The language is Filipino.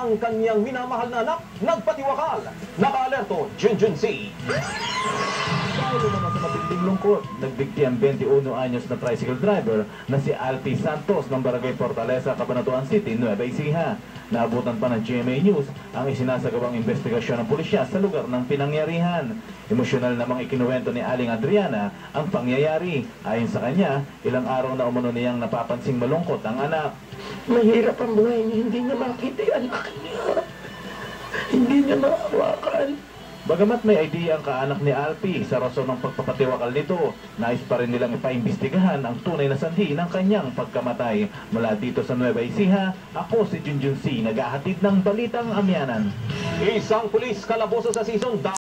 ang kanyang minamahal na anak nagpatiwakal. Naka-alerto, Junjun C. Dahil naman sa matinding lungkot, nagbigti ang 21 anyos na tricycle driver na si Alpi Santos ng Barangay Fortaleza, Cabanatuan City, Nueva Ecija. Naabutan pa ng GMA News ang isinasagawang investigasyon ng pulisya sa lugar ng pinangyarihan. Emosyonal namang ikinuwento ni Aling Adriana ang pangyayari. Ayon sa kanya, ilang araw na umano niyang napapansing malungkot ang anak. Mahirap ang buhay niya, hindi niya makita yung anak niya. Hindi niya maawakan. Bagamat may idea ang kaanak ni Alpi sa rason ng pagpapatiwakal nito, nais pa rin nilang ipaimbestigahan ang tunay na sanhi ng kanyang pagkamatay. Mula dito sa Nueva Ecija, ako si Junjun C, naghahatid ng Balitang Amyanan. Isang pulis kalaboso sa season